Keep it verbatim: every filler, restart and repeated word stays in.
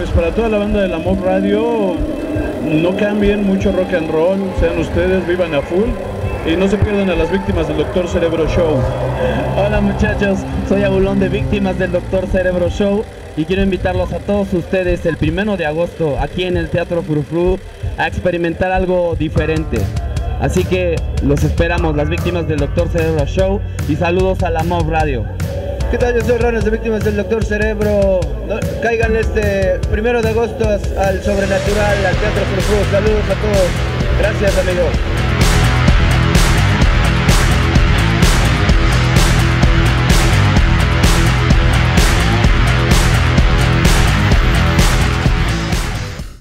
pues para toda la banda de la Mob Radio, no cambien, mucho rock and roll, sean ustedes, vivan a full y no se pierdan a las Víctimas del Doctor Cerebro Show. Hola muchachos, soy Abulón de Víctimas del Doctor Cerebro Show y quiero invitarlos a todos ustedes el primero de agosto aquí en el Teatro Frufru a experimentar algo diferente. Así que los esperamos, las Víctimas del Doctor Cerebro Show, y saludos a la Mob Radio. ¿Qué tal? Yo soy Rones de Víctimas del Doctor Cerebro. No, cáiganle este primero de agosto al Sobrenatural, al Teatro Frufru. Saludos a todos. Gracias, amigo.